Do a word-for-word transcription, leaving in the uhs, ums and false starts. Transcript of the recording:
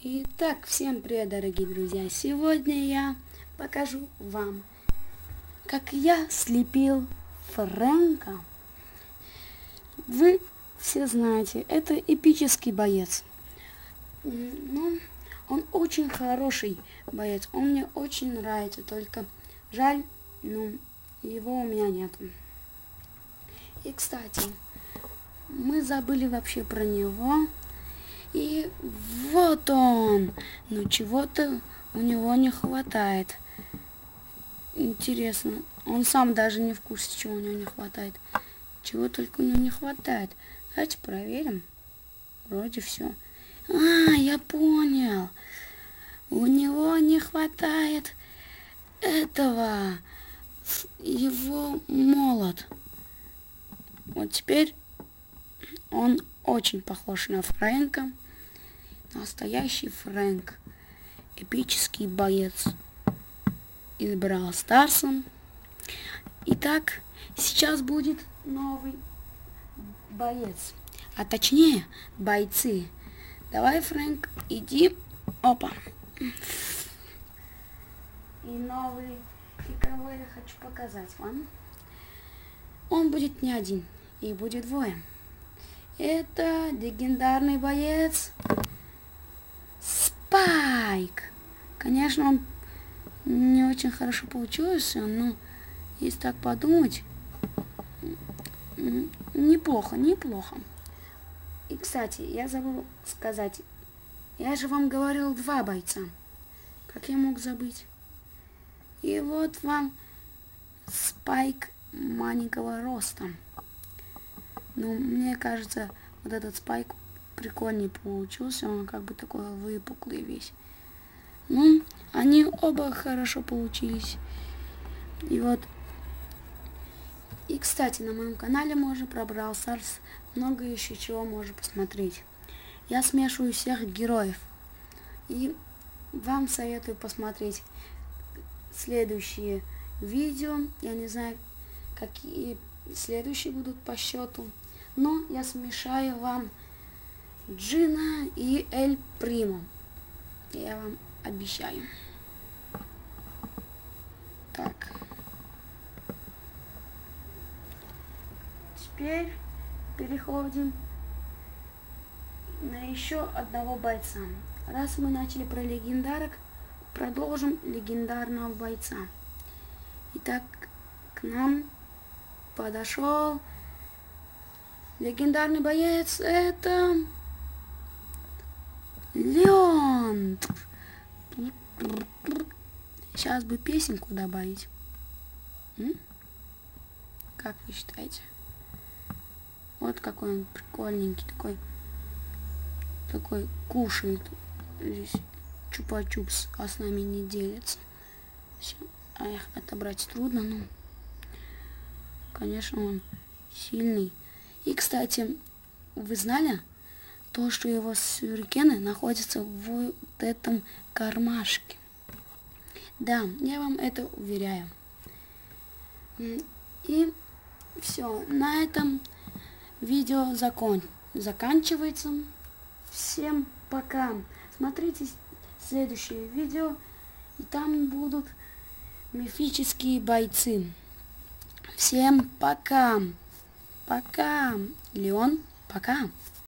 Итак, всем привет, дорогие друзья! Сегодня я покажу вам, как я слепил Фрэнка. Вы все знаете, это эпический боец. Ну, он очень хороший боец, он мне очень нравится, только жаль, ну, его у меня нет. И, кстати, мы забыли вообще про него. И вот он. Но чего-то у него не хватает. Интересно. Он сам даже не в курсе, чего у него не хватает. Чего только у него не хватает. Давайте проверим. Вроде все. А, я понял. У него не хватает этого. Его молот. Вот теперь он очень похож на Фрэнка. Настоящий Фрэнк. Эпический боец из Бравл Старса. Итак, сейчас будет новый боец. А точнее, бойцы. Давай, Фрэнк, иди. Опа. И новый, и кого я хочу показать вам. Он будет не один, и будет двое. Это легендарный боец Спайк. Конечно, он не очень хорошо получился, но если так подумать, неплохо, неплохо. И, кстати, я забыл сказать, я же вам говорил два бойца. Как я мог забыть? И вот вам Спайк маленького роста. Ну, мне кажется, вот этот Спайк прикольнее получился, он как бы такой выпуклый весь. Ну, они оба хорошо получились. И вот. И, кстати, на моем канале можно про Бравл Старс много еще чего можно посмотреть. Я смешиваю всех героев. И вам советую посмотреть следующие видео. Я не знаю, какие следующие будут по счету. Но я смешаю вам Джина и Эль Примо. Я вам обещаю. Так. Теперь переходим на еще одного бойца. Раз мы начали про легендарок, продолжим легендарного бойца. Итак, к нам подошел легендарный боец. Это Леон. Сейчас бы песенку добавить. М? Как вы считаете? Вот какой он прикольненький, такой, такой кушает здесь чупа-чупс, а с нами не делится. Все. А их отобрать трудно, но, конечно, он сильный. И, кстати, вы знали то, что его сюрикены находятся в вот этом кармашке? Да, я вам это уверяю. И все, на этом видео закон... заканчивается. Всем пока. Смотрите следующее видео, и там будут мифические бойцы. Всем пока. Пока. Леон, пока.